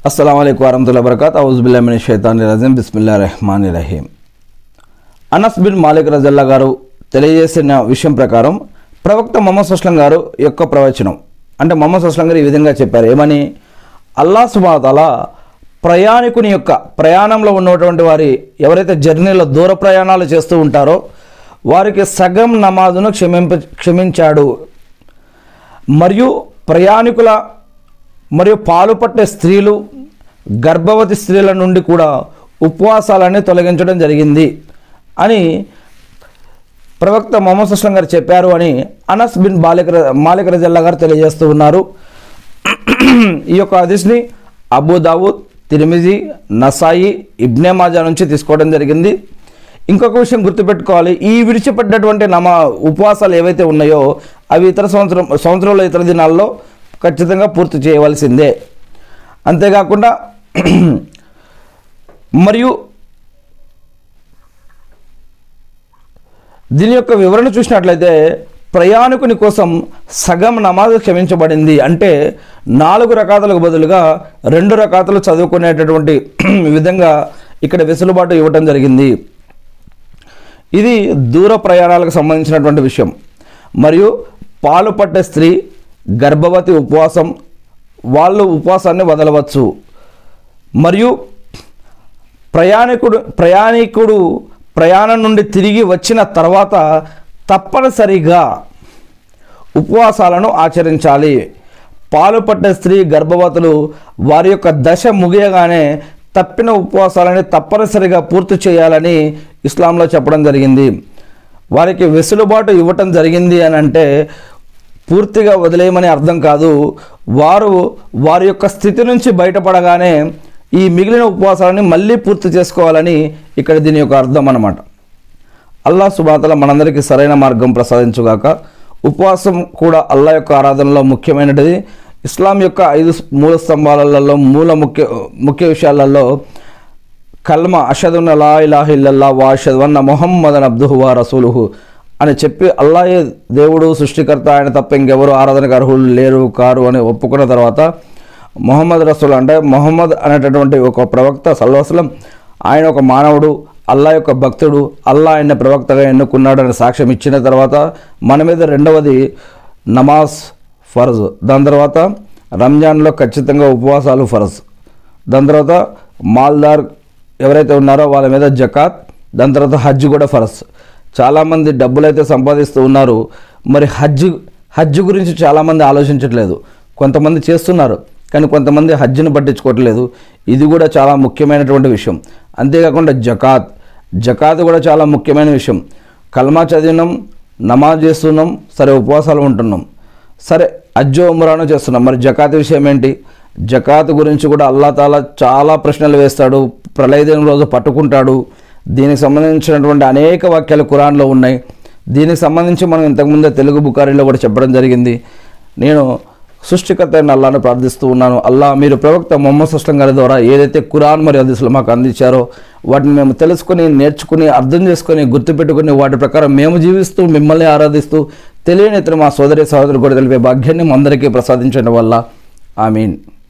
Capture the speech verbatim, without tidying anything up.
अस्सलाम वालेकुम वरहमतुल्लाहि वबरकातुहू औज़ु बिल्लाहि मिनश शैतानिर रजीम बिस्मिल्लाहिर रहमानिर रहीम। అనస్ బిన్ మాలిక్ రజల్లా గారు తెలియజేసిన విషయం ప్రకారం ప్రవక్త ముహమ్మద్ సల్లం గారు యొక్క ప్రవచనం అంటే ముహమ్మద్ సల్లం గారు ఈ విధంగా చెప్పారు. ఏమని? అల్లాహ్ సుబ్హానహు వ తఆలా ప్రయాణికుని యొక్క ప్రయాణంలో ఉన్నటువంటి వారి ఎవరైతే జర్నీలో దూర ప్రయాణాలు చేస్తూ ఉంటారో వారికి సగం నమాజును క్షమింప క్షమించాడు. మరియు ప్రయాణికుల మరియు పాలు పట్టే స్త్రీలు గర్భవతి స్త్రీల నుండి కూడా ఉపవాసాలన్నీ తొలగించడం జరిగింది అని ప్రవక్త ముహమ్మద్ సల్లం గారు చెప్పారు అని అనస్ బిన్ మాలిక్ మాలిక్ రజల్లా గారు తెలియజేస్తూ ఉన్నారు. ఈ యొక్క హదీస్ని అబూ దావూద్, తిర్మిజీ, నసాయి, ఇబ్నే మాజా నుంచి తీసుకోవడం జరిగింది. ఇంకొక విషయం గుర్తుపెట్టుకోవాలి, ఈ విడిచిపెట్టినటువంటి నమా ఉపవాసాలు ఏవైతే ఉన్నాయో అవి ఇతర సంవత్సరం సంవత్సరంలో ఇతర దినాల్లో ఖచ్చితంగా పూర్తి చేయవలసిందే. అంతేకాకుండా మరియు దీని యొక్క వివరణ చూసినట్లయితే ప్రయాణికుని కోసం సగం నమాజు క్షమించబడింది. అంటే నాలుగు రకాతులకు బదులుగా రెండు రకాతులు చదువుకునేటటువంటి విధంగా ఇక్కడ వెసులుబాటు ఇవ్వటం జరిగింది. ఇది దూర ప్రయాణాలకు సంబంధించినటువంటి విషయం. మరియు పాలు పట్టే స్త్రీ, గర్భవతి ఉపవాసం వాళ్ళు ఉపవాసాన్ని వదలవచ్చు. మరియు ప్రయాణికుడు ప్రయాణికుడు ప్రయాణం నుండి తిరిగి వచ్చిన తర్వాత తప్పనిసరిగా ఉపవాసాలను ఆచరించాలి. పాలు పట్టే స్త్రీ, గర్భవతులు వారి యొక్క దశ ముగియగానే తప్పిన ఉపవాసాలని తప్పనిసరిగా పూర్తి చేయాలని ఇస్లాంలో చెప్పడం జరిగింది. వారికి వెసులుబాటు ఇవ్వటం జరిగింది అని అంటే పూర్తిగా వదిలేయమని అర్థం కాదు. వారు వారి యొక్క స్థితి నుంచి బయటపడగానే ఈ మిగిలిన ఉపవాసాలని మళ్ళీ పూర్తి చేసుకోవాలని ఇక్కడ దీని యొక్క అర్థం అన్నమాట. అల్లాహ్ సుబ్హానహు వ తఆలా మనందరికీ సరైన మార్గం ప్రసాదించుగాక. ఉపవాసం కూడా అల్లాహ్ యొక్క ఆరాధనలో ముఖ్యమైనది. ఇస్లాం యొక్క ఐదు మూల స్తంభాలలో మూల ముఖ్య ముఖ్య విషయాలలో కల్మా అషదు లా ఇలాహ ఇల్లల్లాహ్ వ అషదు అన్న ముహమ్మదన్ అబ్దుహు వ రసూలుహు అని చెప్పి అల్లాహే దేవుడు సృష్టికర్త, ఆయన తప్ప ఇంకెవరు ఆరాధనకు అర్హులు లేరు కారు అని ఒప్పుకున్న తర్వాత మొహమ్మద్ రసూల్ అంటే మొహమ్మద్ అనేటటువంటి ఒక ప్రవక్త సల్లల్లాహు అలైహి వసల్లం ఆయన ఒక మానవుడు, అల్లాహ్ యొక్క భక్తుడు, అల్లాహ్ ఆయన ప్రవక్తగా ఎన్నుకున్నాడు అని సాక్ష్యం ఇచ్చిన తర్వాత మన మీద రెండవది నమాజ్ ఫర్జ్, దాని తర్వాత రంజాన్లో ఖచ్చితంగా ఉపవాసాలు ఫర్జ్, దాని తర్వాత మాల్దార్ ఎవరైతే ఉన్నారో వాళ్ళ మీద జకాత్, దాని తర్వాత హజ్ కూడా ఫర్జ్. చాలామంది డబ్బులు అయితే సంపాదిస్తూ ఉన్నారు, మరి హజ్ హజ్ గురించి చాలామంది ఆలోచించట్లేదు. కొంతమంది చేస్తున్నారు కానీ కొంతమంది హజ్ని పట్టించుకోవట్లేదు. ఇది కూడా చాలా ముఖ్యమైనటువంటి విషయం. అంతేకాకుండా జకాత్ జకాత్ కూడా చాలా ముఖ్యమైన విషయం. కల్మా చదివినాం, నమాజ్ చేస్తున్నాం, సరే ఉపవాసాలు ఉంటున్నాం, సరే హజ్జో ఉమ్రానో చేస్తున్నాం, మరి జకాత్ విషయం ఏంటి? జకాత్ గురించి కూడా అల్లాహ్ తాలా చాలా ప్రశ్నలు వేస్తాడు, ప్రళయదినం రోజు పట్టుకుంటాడు. దీనికి సంబంధించినటువంటి అనేక వాక్యాలు ఖురాన్లో ఉన్నాయి. దీనికి సంబంధించి మనం ఇంతకుముందే తెలుగు బుఖారీలో కూడా చెప్పడం జరిగింది. నేను సృష్టికర్త అయిన అల్లాహ్ను ప్రార్థిస్తూ ఉన్నాను, అల్లాహ్ మీరు ప్రవక్త ముహమ్మద్ సల్లం గారి ద్వారా ఏదైతే ఖురాన్ మరియు హదీసులు మాకు అందించారో వాటిని మేము తెలుసుకుని, నేర్చుకుని, అర్థం చేసుకుని, గుర్తుపెట్టుకుని వాటి ప్రకారం మేము జీవిస్తూ మిమ్మల్ని ఆరాధిస్తూ తెలియని ఇతర మా సోదరి సహోదరు కూడా తెలిపే భాగ్యాన్ని అందరికీ ప్రసాదించడం వల్ల ఆమీన్.